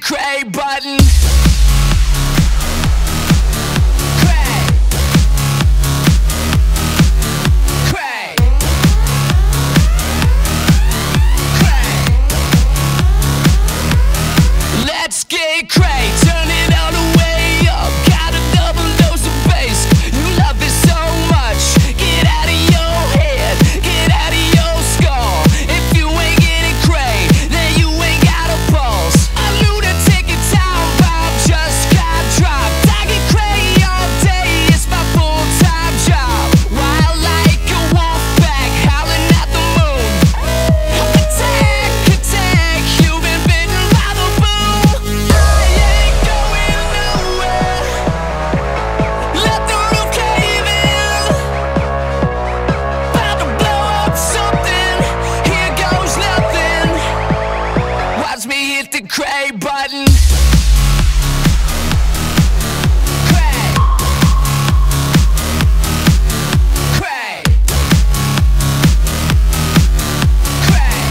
cray button. Let's get cray, turn it all the way up. Got a double dose of bass. You love it so much. Get out of your head, get out of your skull. If you ain't getting cray, then you ain't got a pulse. A lunatic in town, Bob just got dropped. I get cray all day, it's my full-time job. Wild like a wolf pack, howling at the moon. Attack, attack, you've been bitten by the boom. I ain't going nowhere. Let the roof cave in. About to blow up something. Here goes nothing. Watch me hit the cray button. Cray. Cray. Cray.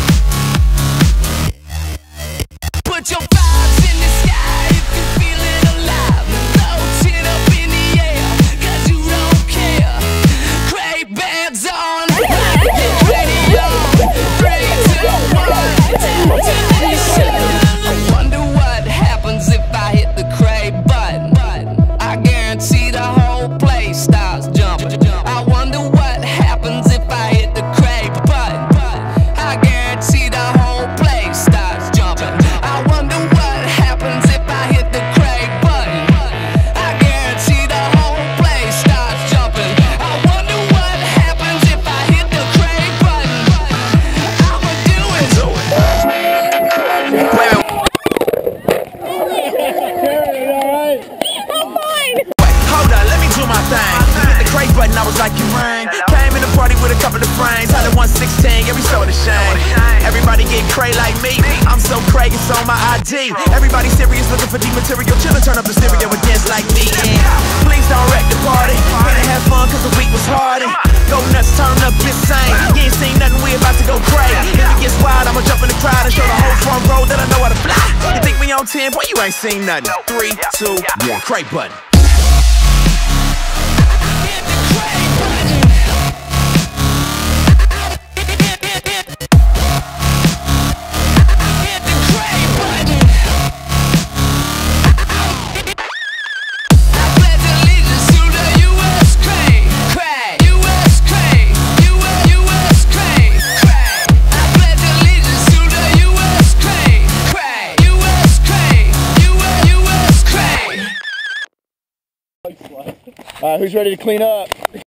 Put your vibes in the sky if you feel it alive. Throw it up in the air, 'cause you don't care. Cray bands on, get ready on. 3, 2, 1, destination. I wonder what happens if I hit the cray button. I guarantee the whole place starts jumping. I wonder what happens if I hit the cray button. I guarantee the whole place starts jumping. I wonder what happens if I hit the cray button. I guarantee the whole place starts jumping. I wonder what happens if I hit the cray button. I'ma do it. Hold up, let me do my thing. Hit the cray button, I was like, you rang. Came in the party with a couple of frames. Had a 116, yeah, we sold a shame. Everybody get cray like me. I'm so cray, it's on my ID. Everybody serious, looking for deep material. Chillin', turn up the stereo and dance like me. And please don't wreck the party. Here to have fun, 'cause the week was hard. And go nuts, turn up, insane. You ain't seen nothing, we about to go cray. If it gets wild, I'ma jump in the crowd and show the whole front row that I know how to fly. You think we on 10, boy, you ain't seen nothing. 3, 2, 1, cray button. Hit the cray button. Hit the cray button. I pledge allegiance to the U.S. cray. Cray. U.S. cray. U.S. cray. Cray. I pledge allegiance to the U.S. cray. Cray. U.S. cray. U.S. cray. Who's ready to clean up?